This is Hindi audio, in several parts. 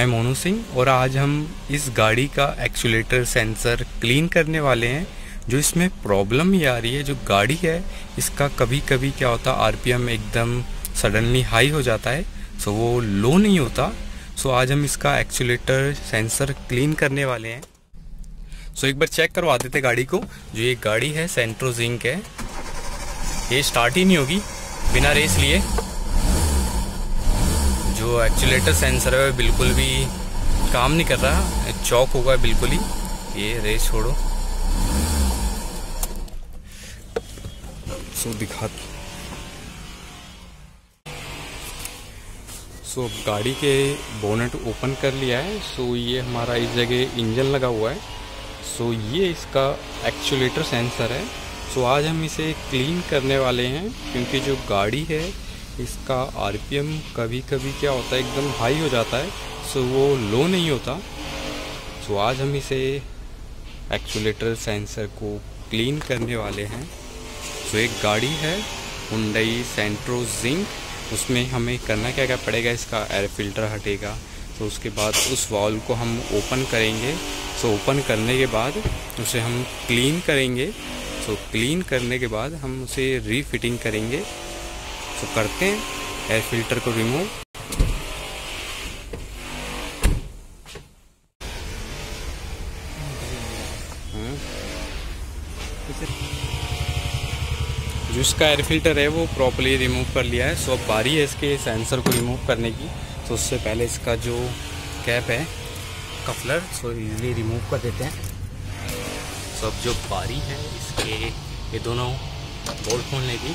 मैं मोनू सिंह और आज हम इस गाड़ी का एक्चुएटर सेंसर क्लीन करने वाले हैं। जो इसमें प्रॉब्लम ये आ रही है, जो गाड़ी है इसका कभी कभी क्या होता है आरपीएम एकदम सडनली हाई हो जाता है, सो वो लो नहीं होता। सो आज हम इसका एक्चुएटर सेंसर क्लीन करने वाले हैं। सो एक बार चेक करवा देते गाड़ी को। जो ये गाड़ी है सेंट्रो जिंक है, ये स्टार्ट ही नहीं होगी बिना रेस लिए। जो एक्चुएटर सेंसर है बिल्कुल भी काम नहीं कर रहा, चौक होगा बिल्कुल ही। ये रेस छोड़ो, सो दिखा। सो गाड़ी के बोनेट ओपन कर लिया है। सो ये हमारा इस जगह इंजन लगा हुआ है। सो ये इसका एक्चुएटर सेंसर है। सो आज हम इसे क्लीन करने वाले हैं, क्योंकि जो गाड़ी है इसका आरपीएम कभी कभी क्या होता है एकदम हाई हो जाता है, सो वो लो नहीं होता। सो आज हम इसे एक्चुएटर सेंसर को क्लीन करने वाले हैं। सो एक गाड़ी है हुंडई सेंट्रो जिंक, उसमें हमें करना क्या क्या पड़ेगा, इसका एयर फिल्टर हटेगा, तो उसके बाद उस वॉल्व को हम ओपन करेंगे। सो ओपन करने के बाद उसे हम क्लीन करेंगे। सो क्लीन करने के बाद हम उसे रीफिटिंग करेंगे। तो करते हैं एयर फिल्टर को रिमूव। जो इसका एयर फिल्टर है वो प्रॉपर्ली रिमूव कर लिया है। सो अब बारी है इसके सेंसर को रिमूव करने की। तो उससे पहले इसका जो कैप है कफलर, सो इजीली रिमूव कर देते हैं। सो अब जो बारी है इसके ये दोनों बोल्ट खोलने की।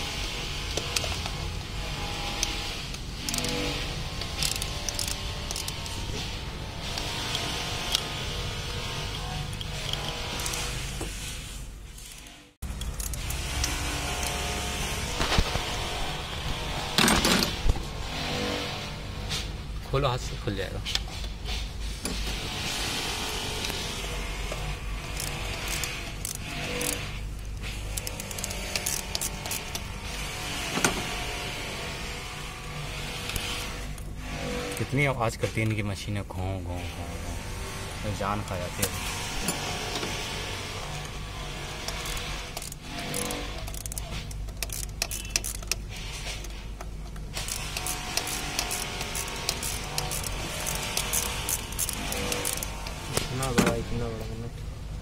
खोलो, हाथ से खुल जाएगा। कितनी आवाज़ करती है इनकी मशीनें, घों घों घों घों, जान खा जाती है। इतना बड़ा मिनट।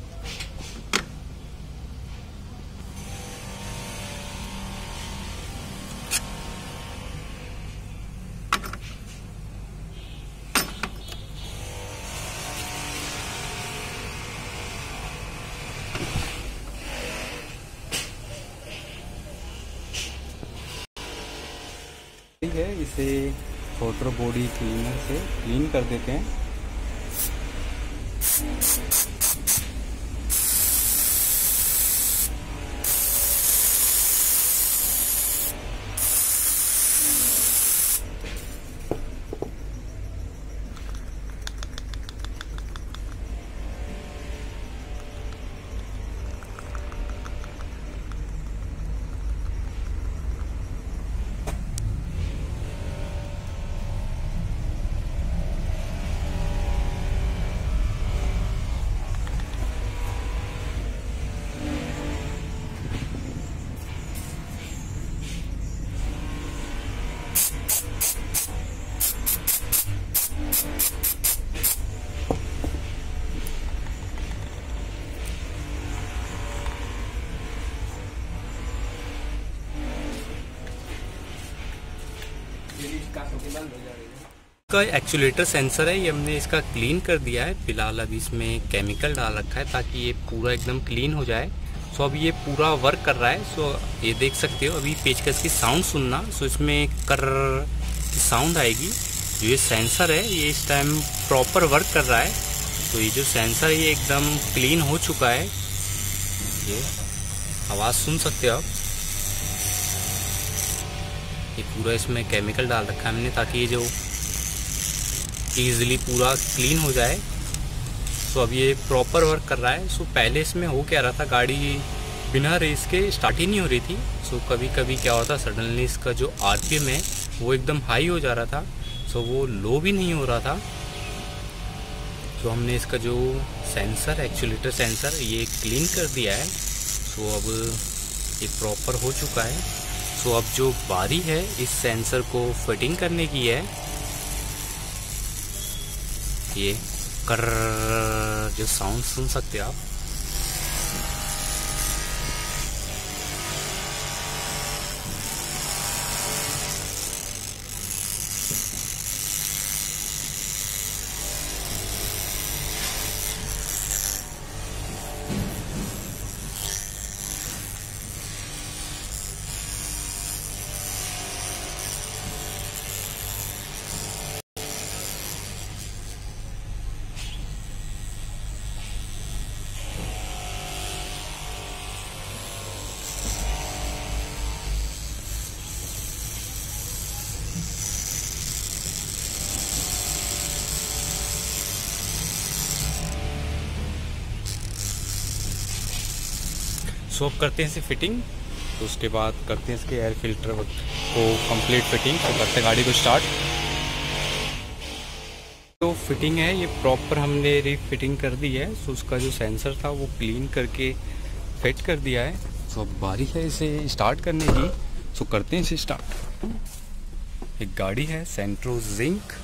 ठीक है, इसे फोटर बॉडी क्लीनर से क्लीन कर देते हैं। का एक्चुएटर सेंसर है, ये हमने इसका क्लीन कर दिया है। फिलहाल अभी इसमें केमिकल डाल रखा है ताकि ये पूरा एकदम क्लीन हो जाए। सो अभी ये पूरा वर्क कर रहा है। सो ये देख सकते हो, अभी पेचकस की साउंड सुनना। सो इसमें कर की साउंड आएगी। जो ये सेंसर है ये इस टाइम प्रॉपर वर्क कर रहा है। तो ये जो सेंसर है ये एकदम क्लीन हो चुका है। ये आवाज़ सुन सकते हो आप। ये पूरा इसमें केमिकल डाल रखा है हमने ताकि ये जो ईजिली पूरा क्लीन हो जाए। सो अब ये प्रॉपर वर्क कर रहा है। सो पहले इसमें हो क्या रहा था, गाड़ी बिना रेस के स्टार्ट ही नहीं हो रही थी। सो कभी कभी क्या होता सडनली इसका जो आरपीएम है वो एकदम हाई हो जा रहा था। सो वो लो भी नहीं हो रहा था। तो हमने इसका जो सेंसर एक्चुएटर सेंसर ये क्लीन कर दिया है। सो अब ये प्रॉपर हो चुका है। सो अब जो बारी है इस सेंसर को फिटिंग करने की है। ये कर जो साउंड सुन सकते हैं आप। सो अब करते हैं इसे फिटिंग, तो उसके बाद करते हैं इसके एयर फिल्टर को कंप्लीट फिटिंग। तो करते हैं गाड़ी को स्टार्ट। तो फिटिंग है ये प्रॉपर हमने रीफिटिंग कर दी है। सो उसका जो सेंसर था वो क्लीन करके फिट कर दिया है। सो अब बारी है इसे स्टार्ट करने की। सो करते हैं इसे स्टार्ट। एक गाड़ी है सेंट्रो जिंक।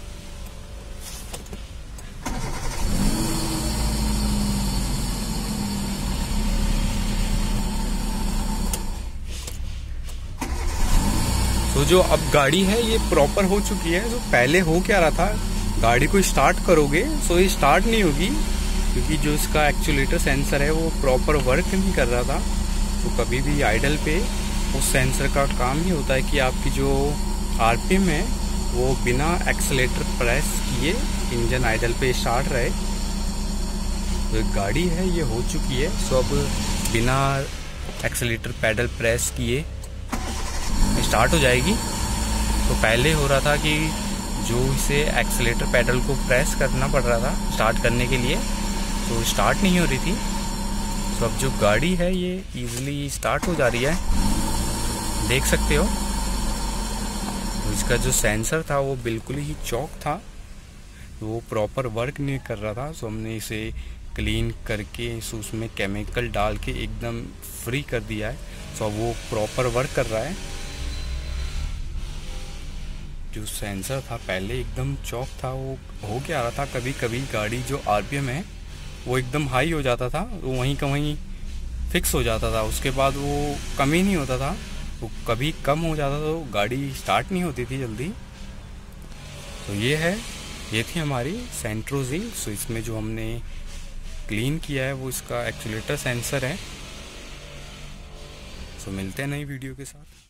तो जो अब गाड़ी है ये प्रॉपर हो चुकी है। जो पहले हो क्या रहा था, गाड़ी को स्टार्ट करोगे सो ये स्टार्ट नहीं होगी, क्योंकि जो इसका एक्चुएटर सेंसर है वो प्रॉपर वर्क नहीं कर रहा था। तो कभी भी आइडल पे उस सेंसर का काम ही होता है कि आपकी जो आरपीएम है वो बिना एक्सेलेटर प्रेस किए इंजन आइडल पे स्टार्ट रहे। तो गाड़ी है ये हो चुकी है। सो अब बिना एक्सेलेटर पैडल प्रेस किए स्टार्ट हो जाएगी। तो पहले हो रहा था कि जो इसे एक्सेलेटर पैडल को प्रेस करना पड़ रहा था स्टार्ट करने के लिए, तो स्टार्ट नहीं हो रही थी। तो अब जो गाड़ी है ये इजीली स्टार्ट हो जा रही है, देख सकते हो। तो इसका जो सेंसर था वो बिल्कुल ही चौक था, वो प्रॉपर वर्क नहीं कर रहा था। सो हमने इसे क्लीन करके उसमें केमिकल डाल के एकदम फ्री कर दिया है। सो अब वो प्रॉपर वर्क कर रहा है। जो सेंसर था पहले एकदम चौक था, वो हो क्या रहा था, कभी कभी गाड़ी जो आरपीएम है वो एकदम हाई हो जाता था, वो वहीं का वहीं फिक्स हो जाता था। उसके बाद वो कम ही नहीं होता था, वो कभी कम हो जाता था तो गाड़ी स्टार्ट नहीं होती थी जल्दी। तो ये थी हमारी सेंट्रो जिंक। सो इसमें जो हमने क्लीन किया है वो इसका एक्चुएटर सेंसर है। सो मिलते हैं नई वीडियो के साथ।